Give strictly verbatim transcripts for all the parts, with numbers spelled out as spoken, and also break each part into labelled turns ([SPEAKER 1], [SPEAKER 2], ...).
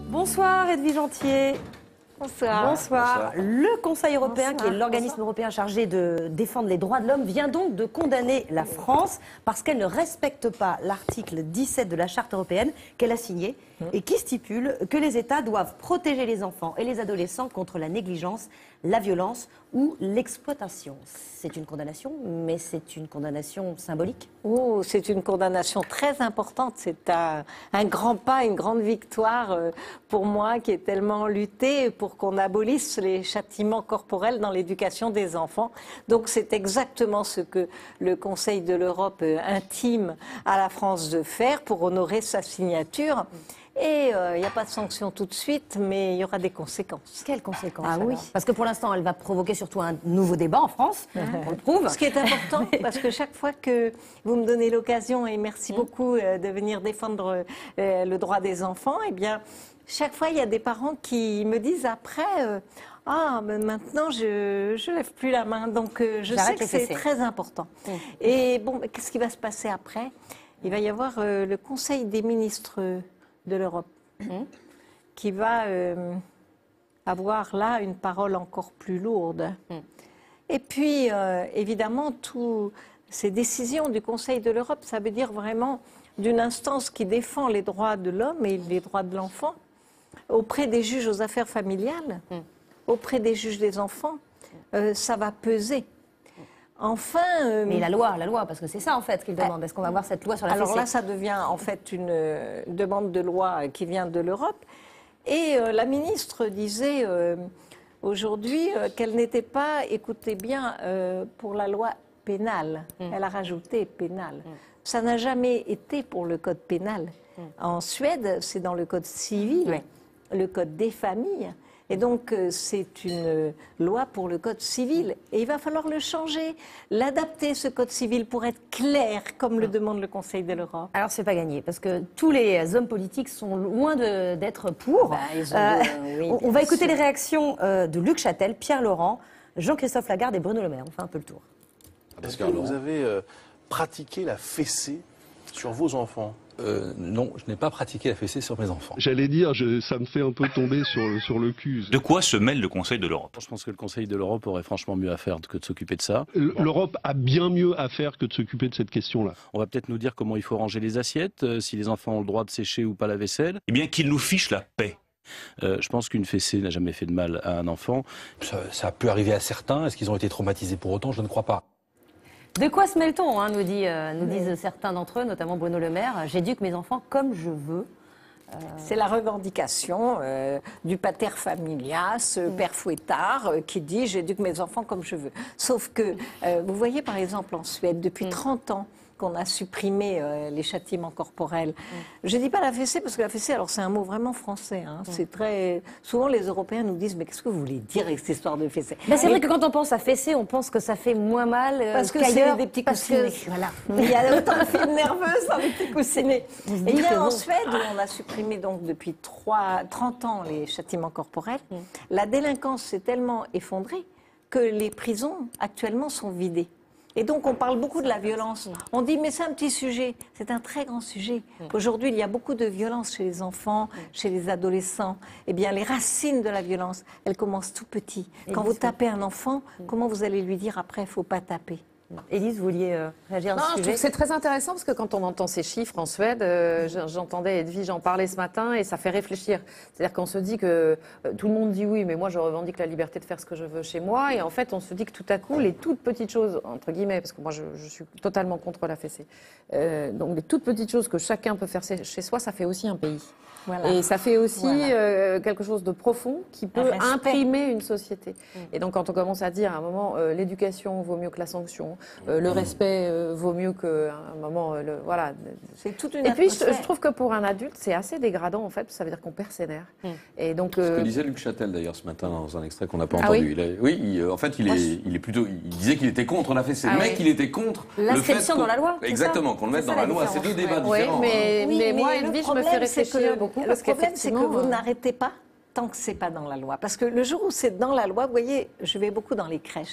[SPEAKER 1] Bonsoir Edwige Antier.
[SPEAKER 2] Bonsoir.
[SPEAKER 1] Bonsoir.
[SPEAKER 2] Bonsoir.
[SPEAKER 1] Le Conseil européen,
[SPEAKER 2] Bonsoir.
[SPEAKER 1] qui est l'organisme européen chargé de défendre les droits de l'homme, vient donc de condamner la France parce qu'elle ne respecte pas l'article dix-sept de la Charte européenne qu'elle a signé et qui stipule que les États doivent protéger les enfants et les adolescents contre la négligence, la violence ou l'exploitation. C'est une condamnation, mais c'est une condamnation symbolique.
[SPEAKER 2] Oh, c'est une condamnation très importante. C'est un, un grand pas, une grande victoire euh, pour moi qui ai tellement lutté pour qu'on abolisse les châtiments corporels dans l'éducation des enfants. Donc c'est exactement ce que le Conseil de l'Europe euh, intime à la France de faire pour honorer sa signature. Et il euh, n'y a pas de sanction tout de suite, mais il y aura des conséquences.
[SPEAKER 1] Quelles conséquences?
[SPEAKER 2] Ah oui.
[SPEAKER 1] Parce que pour l'instant, elle va provoquer surtout un nouveau débat en France, on le prouve.
[SPEAKER 2] Ce qui est important, parce que chaque fois que vous me donnez l'occasion, et merci beaucoup euh, de venir défendre euh, le droit des enfants, eh bien, chaque fois, il y a des parents qui me disent après... Euh, Ah, mais maintenant, je ne lève plus la main. Donc, euh, je sais que c'est très important. Mmh. Et bon, qu'est-ce qui va se passer après? Il va y avoir euh, le Conseil des ministres de l'Europe mmh. qui va euh, avoir là une parole encore plus lourde. Mmh. Et puis, euh, évidemment, toutes ces décisions du Conseil de l'Europe, ça veut dire vraiment d'une instance qui défend les droits de l'homme et les droits de l'enfant auprès des juges aux affaires familiales. Mmh. Auprès des juges des enfants, euh, ça va peser. Enfin... Euh,
[SPEAKER 1] Mais la loi, la loi, parce que c'est ça en fait qu'ils demandent. Est-ce qu'on va voir cette loi sur la
[SPEAKER 2] Alors
[SPEAKER 1] fessée?
[SPEAKER 2] là, ça devient en fait une euh, demande de loi qui vient de l'Europe. Et euh, la ministre disait euh, aujourd'hui euh, qu'elle n'était pas, écoutez bien, euh, pour la loi pénale. Mm. Elle a rajouté pénale. Mm. Ça n'a jamais été pour le code pénal. Mm. En Suède, c'est dans le code civil, oui. le code des familles. Et donc, c'est une loi pour le Code civil. Et il va falloir le changer, l'adapter, ce Code civil, pour être clair, comme le demande le Conseil de l'Europe.
[SPEAKER 1] Alors, c'est pas gagné, parce que tous les hommes politiques sont loin d'être pour.
[SPEAKER 2] Bah, ils ont
[SPEAKER 1] euh,
[SPEAKER 2] de, oui,
[SPEAKER 1] on, on va écouter les réactions euh, de Luc Châtel, Pierre Laurent, Jean-Christophe Lagarde et Bruno Le Maire. On fait un peu le tour.
[SPEAKER 3] Est-ce que vous avez euh, pratiqué la fessée sur vos enfants?
[SPEAKER 4] Euh, non, je n'ai pas pratiqué la fessée sur mes enfants.
[SPEAKER 5] J'allais dire, je, ça me fait un peu tomber sur le, sur le cul.
[SPEAKER 6] De quoi se mêle le Conseil de l'Europe?
[SPEAKER 3] Je pense que le Conseil de l'Europe aurait franchement mieux à faire que de s'occuper de ça.
[SPEAKER 5] L'Europe a bien mieux à faire que de s'occuper de cette question-là.
[SPEAKER 3] On va peut-être nous dire comment il faut ranger les assiettes, euh, si les enfants ont le droit de sécher ou pas la vaisselle.
[SPEAKER 6] Eh bien, qu'ils nous fichent la paix.
[SPEAKER 3] Euh, je pense qu'une fessée n'a jamais fait de mal à un enfant.
[SPEAKER 4] Ça, ça peut arriver à certains. Est-ce qu'ils ont été traumatisés pour autant? Je ne crois pas.
[SPEAKER 1] De quoi se mêle-t-on, hein, nous, dit, euh, nous disent certains d'entre eux, notamment Bruno Le Maire. J'éduque mes enfants comme je veux.
[SPEAKER 2] Euh... C'est la revendication euh, du pater familias, euh, père fouettard, euh, qui dit « j'éduque mes enfants comme je veux ». Sauf que, euh, vous voyez par exemple en Suède, depuis mm. trente ans, qu'on a supprimé euh, les châtiments corporels. Mm. Je ne dis pas la fessée, parce que la fessée, alors c'est un mot vraiment français. Hein. Mm. C'est très... Souvent, les Européens nous disent « mais qu'est-ce que vous voulez dire avec cette histoire de fessée ?»
[SPEAKER 1] Ben, c'est vrai que quand on pense à fessée, on pense que ça fait moins mal euh,
[SPEAKER 2] parce que c'est des petits coussinets.
[SPEAKER 1] Que... Voilà.
[SPEAKER 2] Il y a autant de films nerveuses dans les petits coussinets. Et il y a en Suède, où on a supprimé donc depuis trente ans les châtiments corporels, mm. la délinquance s'est tellement effondrée que les prisons actuellement sont vidées. Et donc, on parle beaucoup de la violence. On dit, mais c'est un petit sujet. C'est un très grand sujet. Aujourd'hui, il y a beaucoup de violence chez les enfants, chez les adolescents. Eh bien, les racines de la violence, elles commencent tout petit. Quand vous tapez un enfant, comment vous allez lui dire après, il ne faut pas taper?
[SPEAKER 1] Élise, vous vouliez euh, réagir à ce
[SPEAKER 7] non,
[SPEAKER 1] sujet?
[SPEAKER 7] Je trouve que c'est très intéressant parce que quand on entend ces chiffres en Suède, euh, j'entendais Edwige en parler ce matin et ça fait réfléchir. C'est-à-dire qu'on se dit que euh, tout le monde dit oui, mais moi je revendique la liberté de faire ce que je veux chez moi. Et en fait, on se dit que tout à coup, les toutes petites choses, entre guillemets, parce que moi je, je suis totalement contre la fessée, euh, donc les toutes petites choses que chacun peut faire chez soi, ça fait aussi un pays. Voilà. Et ça fait aussi voilà. euh, quelque chose de profond qui peut imprimer une société. Mmh. Et donc quand on commence à dire à un moment euh, l'éducation vaut mieux que la sanction, euh, le mmh. respect euh, vaut mieux qu'à un moment, euh, le, voilà.
[SPEAKER 2] C'est toute une
[SPEAKER 7] Et puis je, je trouve que pour un adulte c'est assez dégradant en fait, parce que ça veut dire qu'on perd ses nerfs. Mmh. Et donc euh...
[SPEAKER 4] ce que disait Luc Châtel d'ailleurs ce matin dans un extrait qu'on n'a pas
[SPEAKER 7] ah
[SPEAKER 4] entendu.
[SPEAKER 7] Oui,
[SPEAKER 4] il a, oui il, en fait il
[SPEAKER 7] Moi,
[SPEAKER 4] est,
[SPEAKER 7] je...
[SPEAKER 4] il est plutôt, il disait qu'il était contre la fessée.
[SPEAKER 1] Ah
[SPEAKER 4] le mec
[SPEAKER 1] oui.
[SPEAKER 4] il était contre
[SPEAKER 1] l'inscription dans la loi.
[SPEAKER 4] Exactement, qu'on le mette dans la loi. C'est deux débats différents.
[SPEAKER 7] Oui, mais,
[SPEAKER 2] oui,
[SPEAKER 7] mais,
[SPEAKER 2] mais
[SPEAKER 7] moi Edwige me fait réfléchir beaucoup.
[SPEAKER 2] Le problème c'est que vous n'arrêtez pas tant que c'est pas dans la loi. Parce que le jour où c'est dans la loi, vous voyez, je vais beaucoup dans les crèches.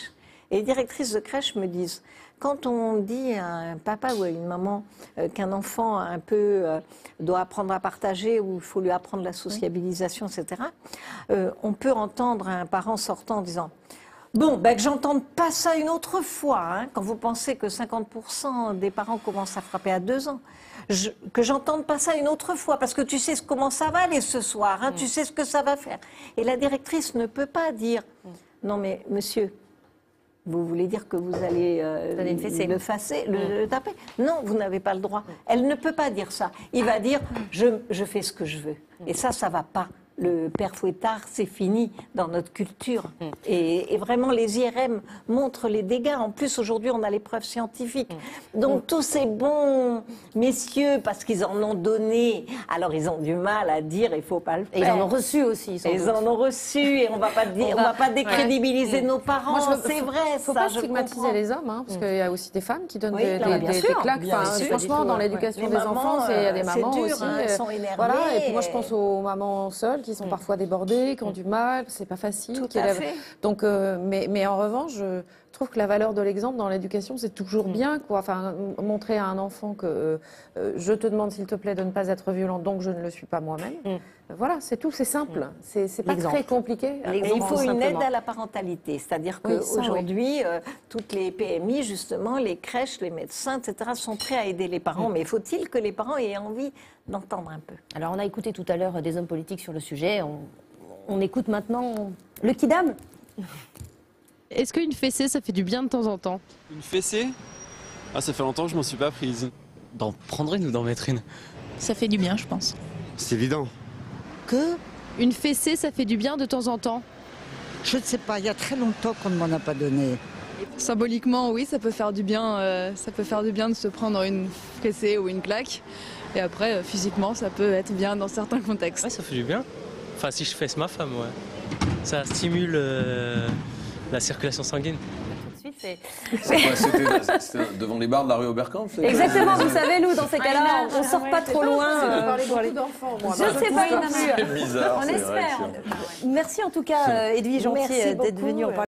[SPEAKER 2] Et les directrices de crèche me disent, quand on dit à un papa ou à une maman euh, qu'un enfant un peu euh, doit apprendre à partager ou il faut lui apprendre la sociabilisation, et cetera, euh, on peut entendre un parent sortant en disant « Bon, ben, que j'entende pas ça une autre fois, hein, quand vous pensez que cinquante pour cent des parents commencent à frapper à deux ans. Je, que j'entende pas ça une autre fois, parce que tu sais comment ça va aller ce soir, hein, tu sais ce que ça va faire. » Et la directrice ne peut pas dire « Non mais monsieur, vous voulez dire que vous allez euh,
[SPEAKER 1] une fessée.
[SPEAKER 2] le, fasser, le, le taper? Non, vous n'avez pas le droit. » Elle ne peut pas dire ça. Il va dire je, je fais ce que je veux. Et ça, ça va pas. Le père fouettard, c'est fini dans notre culture. Et, et vraiment, les I R M montrent les dégâts. En plus, aujourd'hui, on a les preuves scientifiques. Donc, tous ces bons messieurs, parce qu'ils en ont donné, alors ils ont du mal à dire il faut pas le faire.
[SPEAKER 1] Et ils en ont reçu aussi. sans
[SPEAKER 2] Et ils
[SPEAKER 1] doute.
[SPEAKER 2] en ont reçu, et on va pas dire, on va pas décrédibiliser nos parents.
[SPEAKER 7] Moi, je veux-
[SPEAKER 2] C'est vrai,
[SPEAKER 7] faut
[SPEAKER 2] ça,
[SPEAKER 7] pas
[SPEAKER 2] je
[SPEAKER 7] stigmatiser
[SPEAKER 2] comprends.
[SPEAKER 7] les hommes, hein, parce qu'il y a aussi des femmes qui donnent
[SPEAKER 2] Oui,
[SPEAKER 7] des,
[SPEAKER 2] non,
[SPEAKER 7] des-
[SPEAKER 2] bien
[SPEAKER 7] des-
[SPEAKER 2] sûr,
[SPEAKER 7] des claques.
[SPEAKER 2] bien
[SPEAKER 7] Enfin,
[SPEAKER 2] sûr.
[SPEAKER 7] franchement, dans
[SPEAKER 2] Ouais.
[SPEAKER 7] l'éducation
[SPEAKER 2] Les
[SPEAKER 7] des
[SPEAKER 2] mamans,
[SPEAKER 7] enfants, c'est- il y a des
[SPEAKER 2] euh,
[SPEAKER 7] mamans
[SPEAKER 2] c'est dur,
[SPEAKER 7] aussi.
[SPEAKER 2] hein,
[SPEAKER 7] euh,
[SPEAKER 2] elles sont énervées.
[SPEAKER 7] Voilà. Et puis moi, je pense aux mamans seules qui sont parfois débordées, qui ont du mal, c'est pas facile.
[SPEAKER 2] Tout
[SPEAKER 7] qui
[SPEAKER 2] à
[SPEAKER 7] élèvent-
[SPEAKER 2] fait.
[SPEAKER 7] Donc, euh, mais, mais en revanche, je trouve que la valeur de l'exemple dans l'éducation, c'est toujours bien, quoi. Enfin, m- montrer à un enfant que euh, euh, je te demande, s'il te plaît, de ne pas être violent, donc je ne le suis pas moi-même. Euh, Voilà, c'est tout, c'est simple. C'est c'est pas
[SPEAKER 1] L'exemple.
[SPEAKER 7] très compliqué.
[SPEAKER 2] Et il faut une aide
[SPEAKER 7] simplement.
[SPEAKER 2] à la parentalité. C'est-à-dire
[SPEAKER 7] Oui, ça,
[SPEAKER 2] qu'aujourd'hui, euh, toutes les P M I, justement, les crèches, les médecins, et cetera, sont prêts à aider les parents. Mais faut-il que les parents aient envie d'entendre un peu?
[SPEAKER 1] Alors, on a écouté tout à l'heure des hommes politiques sur le sujet. On, on écoute maintenant le Kidam.
[SPEAKER 8] Est-ce qu'une fessée, ça fait du bien de temps en temps?
[SPEAKER 9] Une fessée? Ah, ça fait longtemps que je m'en suis pas prise.
[SPEAKER 10] D'en prendre une ou d'en mettre une?
[SPEAKER 8] Ça fait du bien, je pense.
[SPEAKER 11] C'est évident.
[SPEAKER 8] Que une fessée, ça fait du bien de temps en temps?
[SPEAKER 12] Je ne sais pas, il y a très longtemps qu'on ne m'en a pas donné.
[SPEAKER 13] Symboliquement, oui, ça peut faire du bien. euh, ça peut faire du bien de se prendre une fessée ou une claque. Et après, euh, physiquement, ça peut être bien dans certains contextes.
[SPEAKER 10] Ouais, ça fait du bien. Enfin, si je fesse ma femme, ouais. Ça stimule euh, la circulation sanguine.
[SPEAKER 1] Tout de suite, c'est...
[SPEAKER 14] C'est quoi, C'était c'était devant les bars de la rue Oberkampf? c'est-
[SPEAKER 1] Exactement, vous savez, nous, dans ces cas-là,
[SPEAKER 2] Ah,
[SPEAKER 1] on ne sort
[SPEAKER 2] ouais,
[SPEAKER 1] pas
[SPEAKER 2] c'est
[SPEAKER 1] trop
[SPEAKER 2] pas
[SPEAKER 1] loin.
[SPEAKER 7] Je
[SPEAKER 1] euh,
[SPEAKER 7] parlais
[SPEAKER 1] pour les-
[SPEAKER 7] beaucoup d'enfants, moi.
[SPEAKER 1] Je ne sais pas non plus.
[SPEAKER 14] C'est bizarre,
[SPEAKER 1] On
[SPEAKER 14] c'est vrai
[SPEAKER 1] espère.
[SPEAKER 14] que c'est-
[SPEAKER 1] Merci en tout cas, euh, Edwige Gentil,
[SPEAKER 2] Merci
[SPEAKER 1] euh, d'être
[SPEAKER 2] beaucoup.
[SPEAKER 1] venue en parler.